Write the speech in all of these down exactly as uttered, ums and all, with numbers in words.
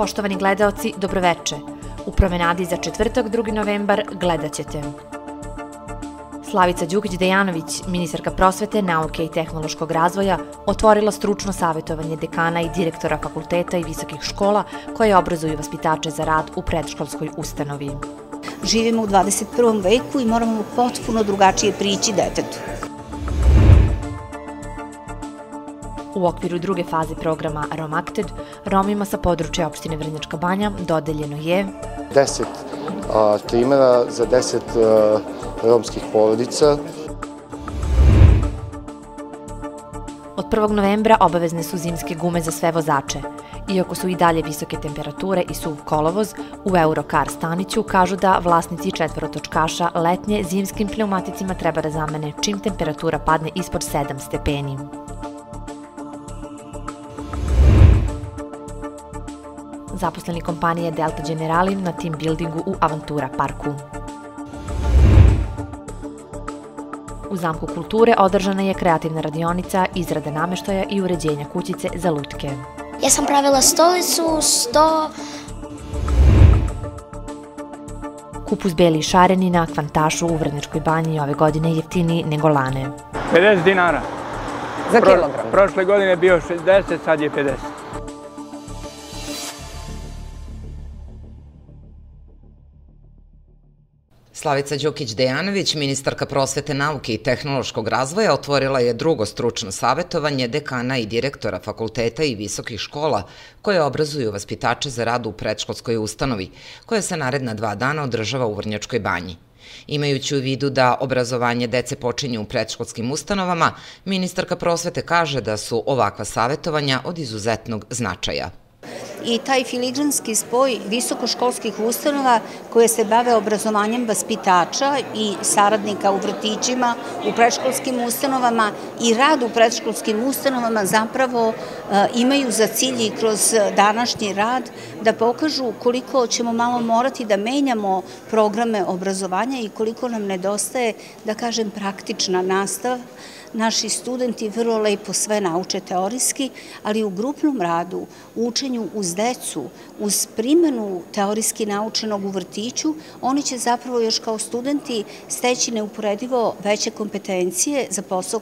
Poštovani gledaoci, dobroveče. U promenadi za četvrtak, drugi novembar, gledat ćete. Slavica Đukić-Dejanović, ministarka prosvete, nauke i tehnološkog razvoja, otvorila stručno savjetovanje dekana i direktora fakulteta i visokih škola koje obrazuju vaspitače za rad u predškolskoj ustanovi. Živimo u dvadeset prvom veku i moramo potpuno drugačije prići detetu. U okviru druge faze programa Romakted, Romima sa područja opštine Vrnjačka Banja dodeljeno je deset trimera za deset romskih porodica. Od prvog novembra obavezne su zimske gume za sve vozače. Iako su i dalje visoke temperature i suv kolovoz, u Eurokar staniću kažu da vlasnici četvorotočkaša letnje zimskim pneumaticima treba da zamene čim temperatura padne ispod sedam stepeni. Zaposleni kompanije Delta Generali na team buildingu u Avantura parku. U Zamku kulture održana je kreativna radionica, izrada nameštaja i uređenja kućice za lutke. Ja sam pravila stolicu, sto... Kupus beli i šareni na Kvantašu u Vrnjačkoj Banji ove godine jeftiniji nego lane. pedeset dinara. Za kilogram? Prošle godine je bio šezdeset, sad je pedeset. Slavica Đukić-Dejanović, ministarka prosvete, nauke i tehnološkog razvoja, otvorila je drugo stručno savjetovanje dekana i direktora fakulteta i visokih škola koje obrazuju vaspitače za rad u predškolskoj ustanovi, koja se naredna dva dana održava u Vrnjačkoj Banji. Imajući u vidu da obrazovanje dece počinje u predškolskim ustanovama, ministarka prosvete kaže da su ovakva savjetovanja od izuzetnog značaja. I taj filigranski spoj visokoškolskih ustanova koje se bave obrazovanjem vaspitača i saradnika u vrtićima, u predškolskim ustanovama i rad u predškolskim ustanovama zapravo imaju za cilj i kroz današnji rad da pokažu koliko ćemo malo morati da menjamo programe obrazovanja i koliko nam nedostaje, da kažem, praktična nastava. Naši studenti vrlo lepo sve nauče teorijski, ali u grupnom radu, u učenju uz decu, uz primjenu teorijski naučenog u vrtiću, oni će zapravo još kao studenti steći neuporedivo veće kompetencije za posao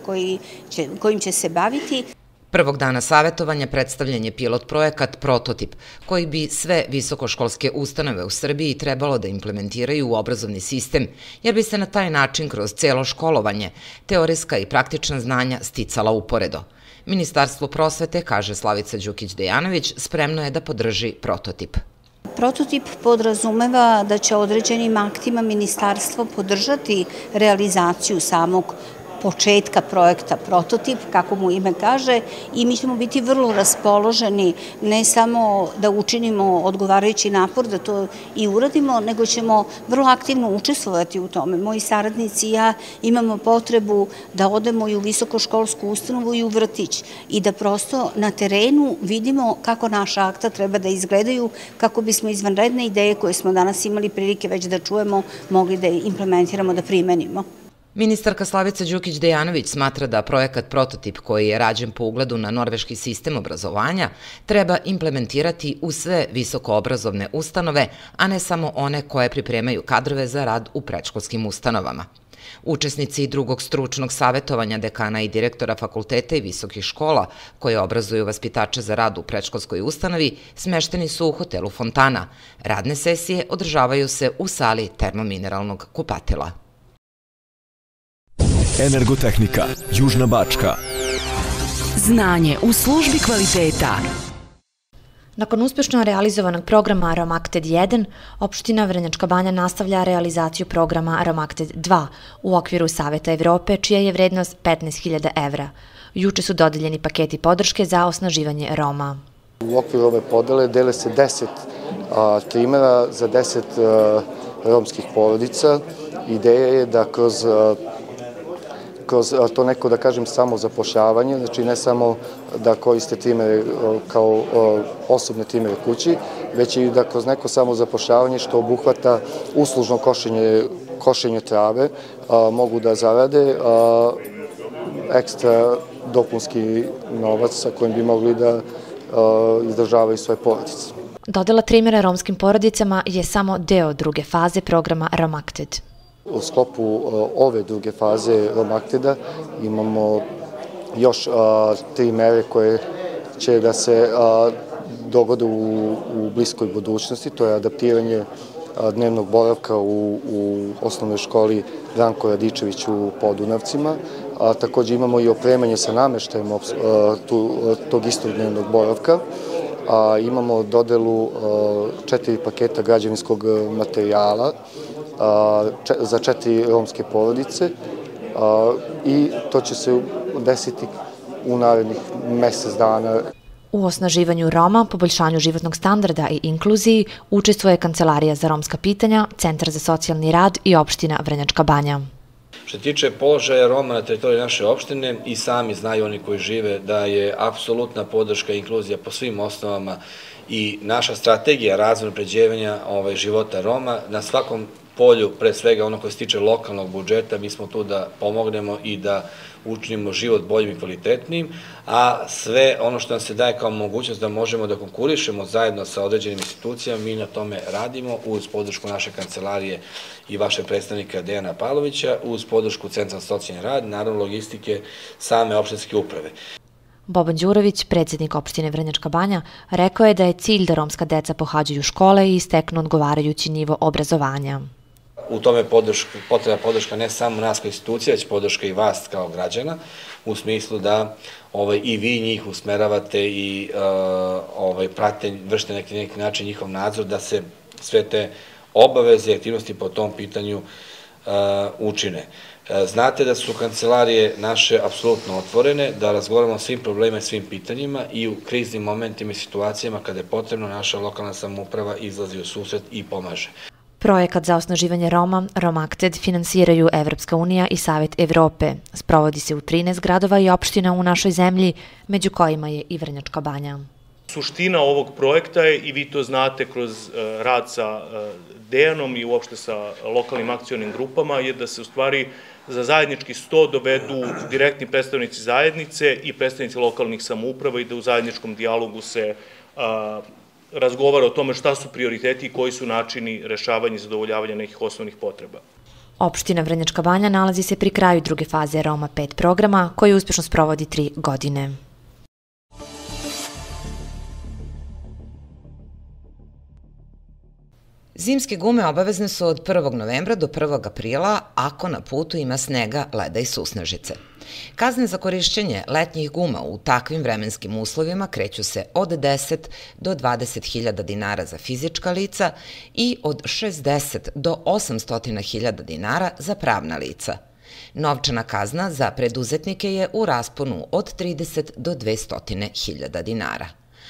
kojim će se baviti. Prvog dana savjetovanja predstavljen je pilot projekat Prototip, koji bi sve visokoškolske ustanove u Srbiji trebalo da implementiraju u obrazovni sistem, jer bi se na taj način kroz celo školovanje teorijska i praktična znanja sticala uporedo. Ministarstvo prosvete, kaže Slavica Đukić-Dejanović, spremno je da podrži Prototip. Prototip podrazumeva da će određenim aktima ministarstvo podržati realizaciju samog početka projekta Prototip, kako mu ime kaže, i mi ćemo biti vrlo raspoloženi ne samo da učinimo odgovarajući napor da to i uradimo, nego ćemo vrlo aktivno učestvovati u tome. Moji saradnici i ja imamo potrebu da odemo i u visokoškolsku ustanovu i u vrtić i da prosto na terenu vidimo kako naša akta treba da izgledaju, kako bismo izvanredne ideje koje smo danas imali prilike već da čujemo mogli da implementiramo, da primenimo. Ministarka Slavica Đukić-Dejanović smatra da projekat Prototip, koji je rađen po ugledu na norveški sistem obrazovanja, treba implementirati u sve visokoobrazovne ustanove, a ne samo one koje pripremaju kadrove za rad u predškolskim ustanovama. Učesnici drugog stručnog savjetovanja dekana i direktora fakulteta i visokih škola koje obrazuju vaspitače za rad u predškolskoj ustanovi smešteni su u hotelu Fontana. Radne sesije održavaju se u sali termomineralnog kupatila. Energotehnika, Južna Bačka. Znanje u službi kvaliteta. Nakon uspješno realizovanog programa Romakted jedan, opština Vrnjačka Banja nastavlja realizaciju programa Romakted dva u okviru Saveta Evrope, čija je vrednost petnaest hiljada evra. Juče su dodeljeni paketi podrške za osnaživanje Roma. U okviru ove podele dele se deset trimera za deset romskih porodica. Ideja je da kroz kroz to neko, da kažem, samo zapošljavanje, znači ne samo da koriste trimere kao osobne trimere kući, već i da kroz neko samo zapošljavanje što obuhvata uslužno košenje, košenje trave, mogu da zarade ekstra dopunski novac sa kojim bi mogli da izdržavaju svoje porodice. Dodela trimera romskim porodicama je samo deo druge faze programa Romakted. U sklopu ove druge faze Romakteda imamo još a, tri mere koje će da se a, dogode u, u bliskoj budućnosti. To je adaptiranje a, dnevnog boravka u, u osnovnoj školi Branko Radičević u Podunavcima. A, takođe imamo i opremanje sa nameštajem a, tu, tog istog dnevnog boravka. A, imamo dodelu a, četiri paketa građevinskog materijala a, če, za četiri romske porodice a, i to će se desiti u narednih mesec dana. U osnaživanju Roma, poboljšanju životnog standarda i inkluziji učestvuje Kancelarija za romska pitanja, Centar za socijalni rad i opština Vrnjačka Banja. Što se tiče položaja Roma na teritoriji naše opštine, i sami znaju oni koji žive da je apsolutna podrška i inkluzija po svim osnovama i naša strategija razvoja unapređivanja ovaj, života Roma na svakom polju, pre svega ono koje se tiče lokalnog budžeta, mi smo tu da pomognemo i da učinimo život boljim i kvalitetnijim, a sve ono što nam se daje kao mogućnost da možemo da konkurišemo zajedno sa određenim institucijama, mi na tome radimo uz podršku naše kancelarije i vašeg predstavnika Dejana Pavlovića, uz podršku Centra za socijalni rad, naravno logistike same opštinske uprave. Boban Đurović, predsjednik opštine Vrnjačka Banja, rekao je da je cilj da romska deca pohađaju škole i steknu odgovarajući nivo obrazovanja. U tome potrebna podrška ne samo nas kao institucija, već podrška i vas kao građana, u smislu da ovaj, i vi njih usmeravate i uh, ovaj, prate, vršite neki, neki način njihov nadzor, da se sve te obaveze i aktivnosti po tom pitanju uh, učine. Znate da su kancelarije naše apsolutno otvorene, da razgovaramo o svim problemima i svim pitanjima i u kriznim momentima i situacijama kada je potrebno naša lokalna samouprava izlazi u susret i pomaže. Projekat za osnaživanje Roma, Romakted, finansiraju Evropska unija i Savet Evrope. Sprovodi se u trinaest gradova i opština u našoj zemlji, među kojima je i Vrnjačka Banja. Suština ovog projekta je, i vi to znate kroz rad sa Dejanom i uopšte sa lokalnim akcionim grupama, je da se u stvari za zajednički sto dovedu direktni predstavnici zajednice i predstavnici lokalnih samouprava i da u zajedničkom dijalogu se a, razgovara o tome šta su prioriteti i koji su načini rešavanja i zadovoljavanja nekih osnovnih potreba. Opština Vrnjačka Banja nalazi se pri kraju druge faze Roma pet programa, koji uspešno sprovodi tri godine. Zimske gume obavezne su od prvog novembra do prvog aprila ako na putu ima snega, leda i susnežice. Kazne za korišćenje letnjih guma u takvim vremenskim uslovima kreću se od deset do dvadeset hiljada dinara za fizička lica i od šezdeset do osamsto hiljada dinara za pravna lica. Novčana kazna za preduzetnike je u rasponu od trideset do dvesta hiljada dinara.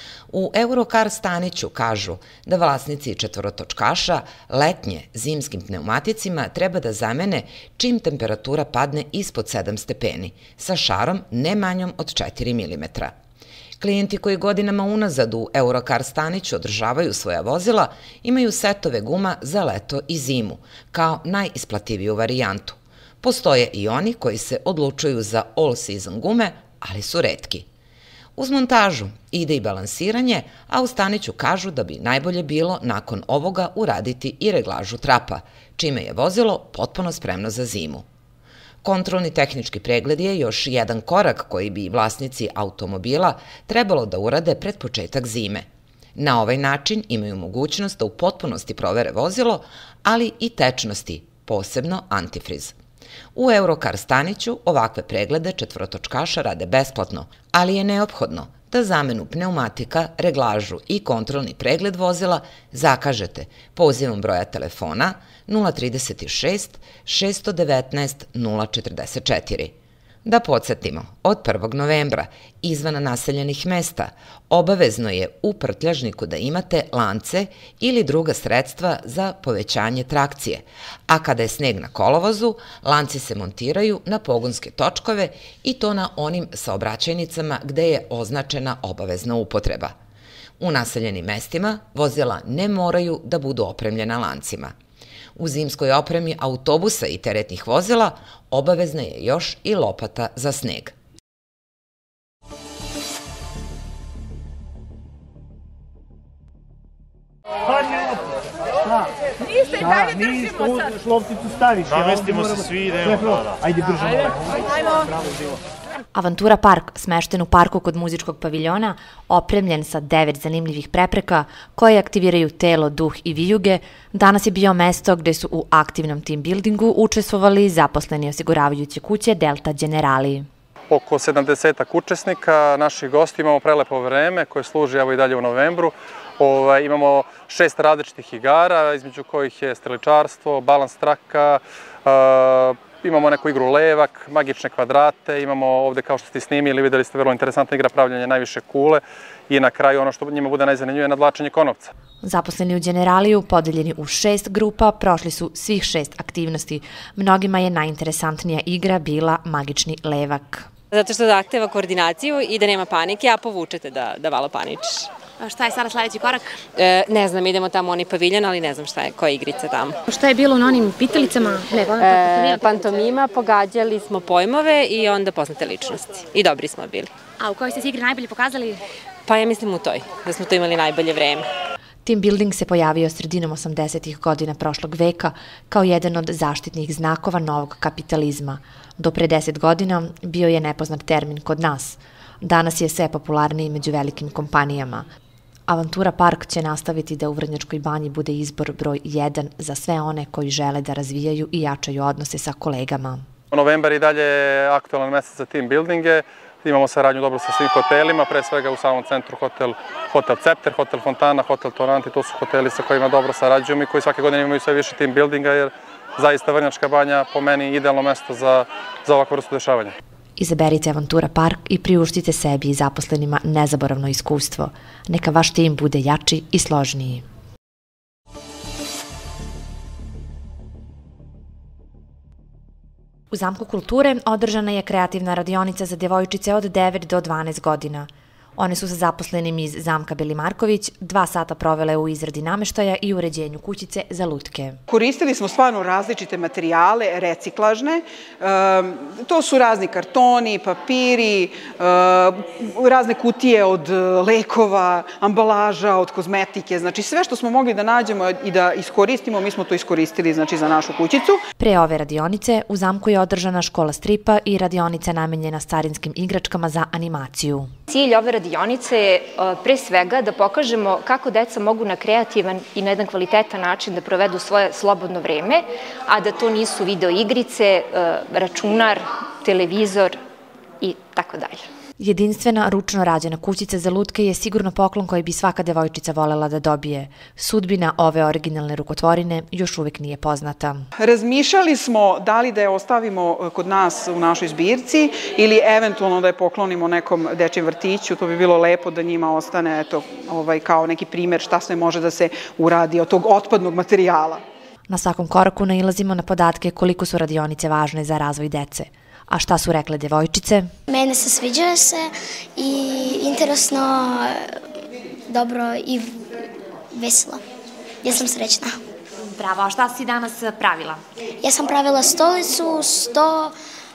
U Eurokar Staniću kažu da vlasnici četvorotočkaša letnje zimskim pneumaticima treba da zamene čim temperatura padne ispod sedam stepeni, sa šarom ne manjom od četiri milimetra. Klijenti koji godinama unazad u Eurokar Staniću održavaju svoja vozila imaju setove guma za leto i zimu, kao najisplativiju varijantu. Postoje i oni koji se odlučuju za all season gume, ali su retki. Uz montažu ide i balansiranje, a u Staniću kažu da bi najbolje bilo nakon ovoga uraditi i reglažu trapa, čime je vozilo potpuno spremno za zimu. Kontrolni tehnički pregled je još jedan korak koji bi vlasnici automobila trebalo da urade pred početak zime. Na ovaj način imaju mogućnost da u potpunosti provere vozilo, ali i tečnosti, posebno antifriz. U Eurokar Staniću ovakve preglede četvorotočkaša rade besplatno, ali je neophodno da zamenu pneumatika, reglažu i kontrolni pregled vozila zakažete pozivom broja telefona nula trideset šest šest devetnaest nula četrdeset četiri. Da podsjetimo, od prvog novembra izvan naseljenih mesta obavezno je u prtljažniku da imate lance ili druga sredstva za povećanje trakcije, a kada je sneg na kolovozu, lanci se montiraju na pogonske točkove i to na onim saobraćajnicama gde je označena obavezna upotreba. U naseljenim mestima vozila ne moraju da budu opremljena lancima. U zimskoj opremi autobusa i teretnih vozila obavezna je još i lopata za sneg. Ajde, držimo sad. Šlovcicu staviš. Namestimo se svi, idemo. Ajde, držimo. Avantura park, smešten u parku kod muzičkog paviljona, opremljen sa devet zanimljivih prepreka koje aktiviraju telo, duh i vijuge, danas je bio mesto gde su u aktivnom team buildingu učestvovali zaposleni osiguravajuće kuće Delta Generali. Oko sedamdesetak učesnika, naših gosti, imamo prelepo vreme koje služi evo i dalje u novembru. Ovaj, imamo šest različitih igara, između kojih je streličarstvo, balans traka, uh, imamo neku igru levak, magične kvadrate, imamo ovde kao što ste snimili, videli ste vrlo interesantna igra pravljanje najviše kule i na kraju ono što njima bude najzanimljivije je nadvlačenje konopca. Zaposleni u Generaliju, podeljeni u šest grupa, prošli su svih šest aktivnosti. Mnogima je najinteresantnija igra bila magični levak. Zato što zahteva koordinaciju i da nema panike, a povučete da, da malo paničiš. A šta je sada sledeći korak? E, ne znam, idemo tamo u onaj paviljon, ali ne znam šta je, koja je igrica tamo. Šta je bilo na onim pitalicama? Ne, e, pantomima, pogađali smo pojmove i onda poznate ličnosti. I dobri smo bili. A u kojoj ste se igri najbolje pokazali? Pa ja mislim u toj, da smo to imali najbolje vreme. Team building se pojavio sredinom osamdesetih godina prošlog veka kao jedan od zaštitnih znakova novog kapitalizma. Do pre deset godina bio je nepoznat termin kod nas. Danas je sve popularniji među velikim kompanijama. Avantura park će nastaviti da u Vrnjačkoj Banji bude izbor broj jedan za sve one koji žele da razvijaju i jačaju odnose sa kolegama. Novembar i dalje je aktualan mesec za team buildinge. Imamo saradnju dobro sa svim hotelima, pre svega u samom centru hotel, hotel Cepter, hotel Fontana, hotel Toranti, to su hoteli sa kojima dobro sarađujemo i koji svake godine imaju sve više team buildinga, jer zaista Vrnjačka Banja po meni idealno mesto za, za ovakvu vrstu dešavanja. Izaberite Avantura park i priuštite sebi i zaposlenima nezaboravno iskustvo. Neka vaš tim bude jači i složniji. U Zamku kulture održana je kreativna radionica za djevojčice od devet do dvanaest godina. One su sa zaposlenim iz Zamka Beli Marković dva sata provele u izradi nameštaja i uređenju kućice za lutke. Koristili smo stvarno različite materijale, reciklažne. To su razni kartoni, papiri, razne kutije od lekova, ambalaža, od kozmetike. Znači sve što smo mogli da nađemo i da iskoristimo, mi smo to iskoristili znači, za našu kućicu. Pre ove radionice u Zamku je održana škola stripa i radionica namenjena starinskim igračkama za animaciju. Cilj ove radionice je pre svega da pokažemo kako deca mogu na kreativan i na jedan kvalitetan način da provedu svoje slobodno vreme, a da to nisu video igrice, računar, televizor i tako dalje. Jedinstvena, ručno rađena kućica za lutke je sigurno poklon koji bi svaka devojčica volela da dobije. Sudbina ove originalne rukotvorine još uvek nije poznata. Razmišljali smo da li da je ostavimo kod nas u našoj zbirci ili eventualno da je poklonimo nekom dečijem vrtiću. To bi bilo lepo da njima ostane eto, ovaj, kao neki primer šta sve može da se uradi od tog otpadnog materijala. Na svakom koraku nailazimo na podatke koliko su radionice važne za razvoj dece. A šta su rekle devojčice? Mene se sviđa se i interesno, dobro i veselo. Ja sam srećna. Bravo, a šta si danas pravila? Ja sam pravila stolicu, sto,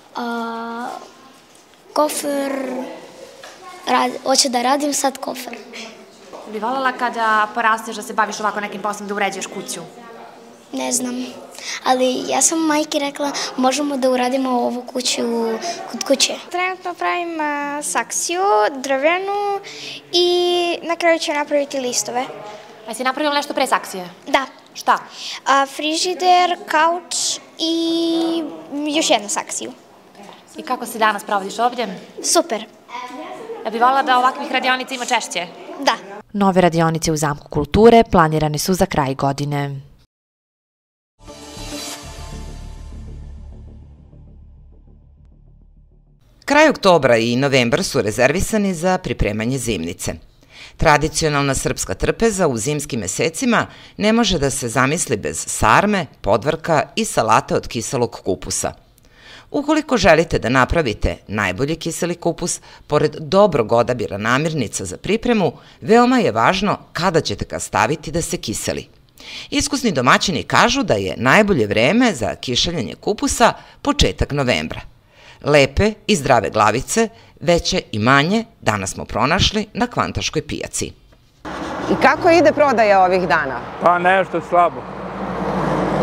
a, kofer, rad, hoću da radim sad kofer. Bi voljela kada porasteš da se baviš ovako nekim poslom, da uređuješ kuću? Ne znam, ali ja sam majki rekla možemo da uradimo ovu kuću kod kuće. Trenutno pravim saksiju, drvenu i na kraju ću napraviti listove. A si napravila nešto pre saksije? Da. Šta? A, frižider, kauč i još jednu saksiju. I kako se danas provodiš ovdje? Super. Ja bih voljela da ovakvih radionica ima češće? Da. Nove radionice u Zamku kulture planirane su za kraj godine. Kraj oktobra i novembar su rezervisani za pripremanje zimnice. Tradicionalna srpska trpeza u zimskim mesecima ne može da se zamisli bez sarme, podvrka i salate od kiselog kupusa. Ukoliko želite da napravite najbolji kiseli kupus, pored dobrog odabira namirnica za pripremu, veoma je važno kada ćete ga staviti da se kiseli. Iskusni domaćini kažu da je najbolje vreme za kišeljanje kupusa početak novembra. Lepe i zdrave glavice, veće i manje, danas smo pronašli na Kvantaškoj pijaci. I kako ide prodaja ovih dana? Pa nešto slabo.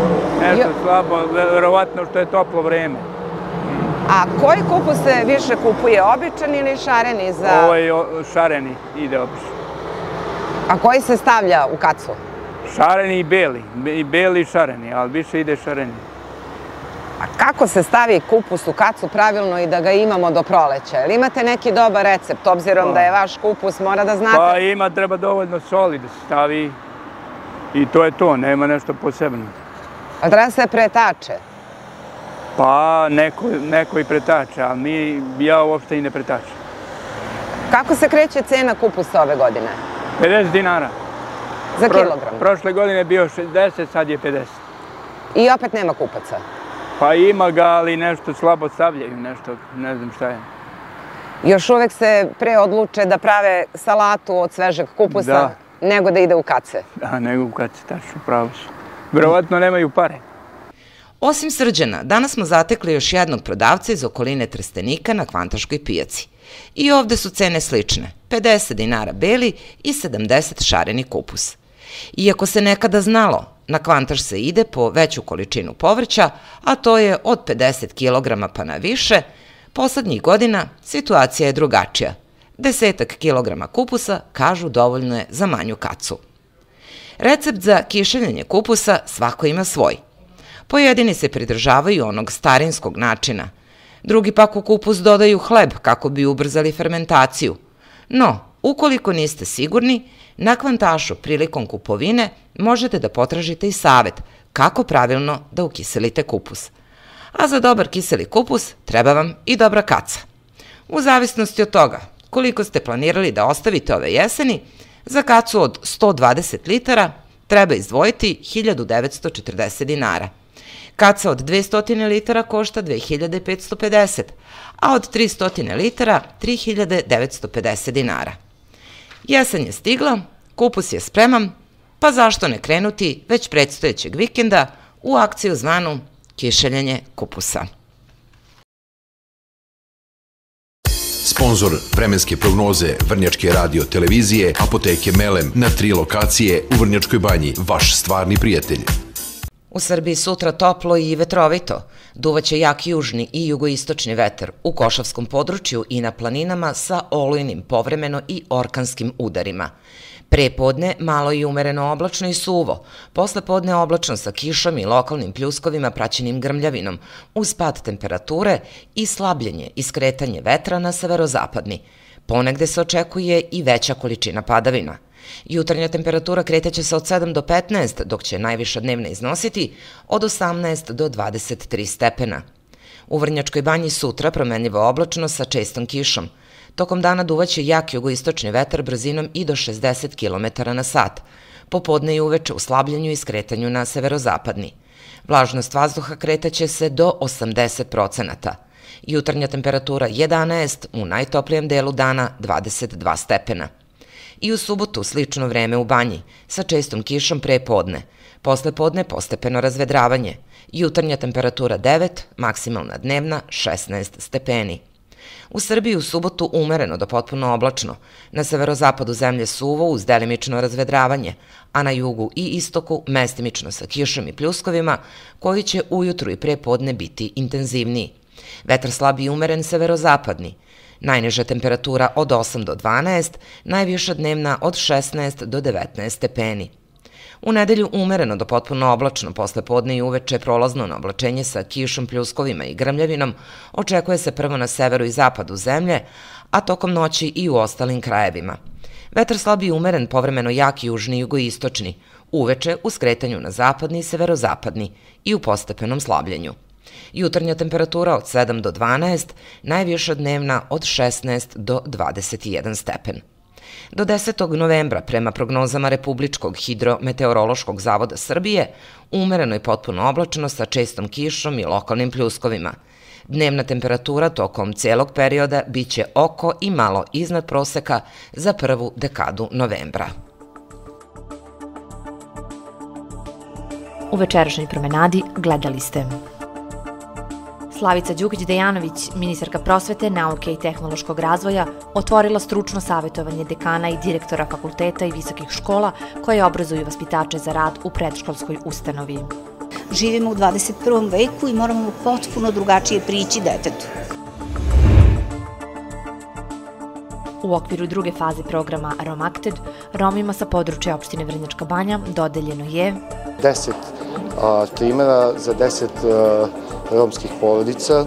Nešto slabo, verovatno što je toplo vreme. A koji kupus se više kupuje, običan ili šareni? Za... Ovo je šareni, ide obično. A koji se stavlja u kacu? Šareni i beli, i beli i šareni, ali više ide šareni. A kako se stavi kupus u kacu pravilno i da ga imamo do proleća? Ili imate neki dobar recept, obzirom da je vaš kupus, mora da znate? Pa ima, treba dovoljno soli da se stavi i to je to, nema nešto posebno. A treba se pretače? Pa neko i pretače, ali mi, ja uopšte i ne pretačem. Kako se kreće cena kupusa ove godine? pedeset dinara. Za kilogram? Prošle godine je bio šezdeset, sad je pedeset. I opet nema kupaca? Pa ima ga, ali nešto slabo stavljaju, nešto, ne znam šta je. Još uvek se pre odluče da prave salatu od svežeg kupusa nego da ide u kace? Da, nego u kace, tačno, pravo su. Verovatno nemaju pare. Osim Srđana, danas smo zatekli još jednog prodavca iz okoline Trstenika na Kvantaškoj pijaci. I ovde su cene slične, pedeset dinara beli i sedamdeset šareni kupus. Iako se nekada znalo, na Kvantaš se ide po veću količinu povrća, a to je od pedeset kilograma pa na više, poslednjih godina situacija je drugačija. Desetak kilograma kupusa, kažu, dovoljno je za manju kacu. Recept za kišeljenje kupusa svako ima svoj. Pojedini se pridržavaju onog starinskog načina, drugi pak u kupus dodaju hleb kako bi ubrzali fermentaciju. No, ukoliko niste sigurni, na Kvantašu prilikom kupovine možete da potražite i savet kako pravilno da ukiselite kupus. A za dobar kiseli kupus treba vam i dobra kaca. U zavisnosti od toga koliko ste planirali da ostavite ove jeseni, za kacu od sto dvadeset litara treba izdvojiti hiljadu devetsto četrdeset dinara. Kaca od dvesta litara košta dve hiljade petsto pedeset, a od trista litara tri hiljade devetsto pedeset dinara. Jesen je stigla, kupus je spreman, pa zašto ne krenuti već predstojećeg vikenda u akciju zvanu kišeljenje kupusa. Sponzor vremenske prognoze Vrnjačke radio televizije, apoteke Melem na tri lokacije u Vrnjačkoj banji, vaš stvarni prijatelj. U Srbiji sutra toplo i vetrovito, duvaće jak južni i jugoistočni vetar u Košavskom području i na planinama sa olujnim povremeno i orkanskim udarima. Pre podne malo i umereno oblačno i suvo, posle podne oblačno sa kišom i lokalnim pljuskovima praćenim grmljavinom, uz pad temperature i slabljenje i skretanje vetra na severozapadni. Ponegde se očekuje i veća količina padavina. Jutarnja temperatura kretaće se od sedam do petnaest, dok će najviša dnevna iznositi od osamnaest do dvadeset tri stepena. U Vrnjačkoj banji sutra promenljivo oblačno sa čestom kišom. Tokom dana duvaće jak jugoistočni vetar brzinom i do šezdeset kilometara na sat. Popodne i uveče u slabljenju i skretanju na severozapadni. Vlažnost vazduha kretaće se do osamdeset procenata. Jutarnja temperatura jedanaest, u najtoplijem delu dana dvadeset dva stepena. I u subotu slično vreme u banji, sa čestom kišom pre podne. Posle podne postepeno razvedravanje. Jutarnja temperatura devet, maksimalna dnevna šesnaest stepeni. U Srbiji u subotu umereno do potpuno oblačno, na severozapadu zemlje suvo uz delimično razvedravanje, a na jugu i istoku mestimično sa kišom i pljuskovima, koji će ujutru i pre podne biti intenzivniji. Vetar slab i umeren severozapadni. Najniža temperatura od osam do dvanaest, najviša dnevna od šesnaest do devetnaest stepeni. U nedelju umereno do potpuno oblačno, posle podne i uveče prolazno na oblačenje sa kišom, pljuskovima i grmljavinom, očekuje se prvo na severu i zapadu zemlje, a tokom noći i u ostalim krajevima. Vetar slab i umeren, povremeno jak južni i jugoistočni, uveče u skretanju na zapadni i severozapadni i u postepenom slabljenju. Jutarnja temperatura od sedam do dvanaest, najviša dnevna od šesnaest do dvadeset jedan stepen. Do desetog novembra, prema prognozama Republičkog hidrometeorološkog zavoda Srbije, umereno i potpuno oblačno sa čestom kišom i lokalnim pljuskovima. Dnevna temperatura tokom celog perioda biće oko i malo iznad proseka za prvu dekadu novembra. U večerašnjoj promenadi gledali ste Slavica Đukić-Dejanović, ministarka prosvete, nauke i tehnološkog razvoja, otvorila stručno savjetovanje dekana i direktora fakulteta i visokih škola koje obrazuju vaspitače za rad u predškolskoj ustanovi. živimo u dvadeset prvom veku i moramo potpuno drugačije prići detetu. U okviru druge faze programa Romakted, Romima sa područja opštine Vrnjačka Banja dodeljeno je deset trimera za deset romskih porodica.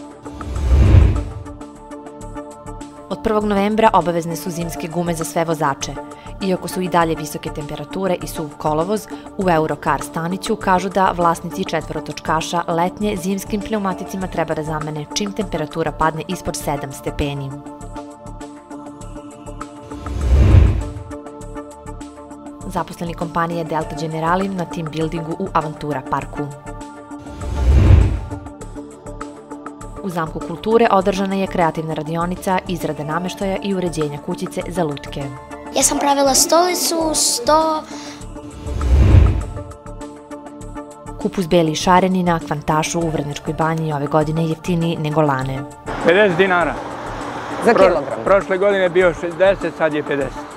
Od prvog novembra obavezne su zimske gume za sve vozače. Iako su i dalje visoke temperature i suv kolovoz, u Eurokar staniću kažu da vlasnici četvorotočkaša letnje zimskim pneumaticima treba da zamene čim temperatura padne ispod sedam stepeni. Zaposleni kompanije Delta Generali na team buildingu u Avantura parku. U Zamku kulture održana je kreativna radionica izrade nameštaja i uređenja kućice za lutke. Ja sam pravila stolicu, sto... Kupus beli šareni na Kvantašu u Vrnjačkoj Banji ove godine jeftiniji nego lane. pedeset dinara. Za kilogram? Prošle godine je bio šezdeset, sad je pedeset.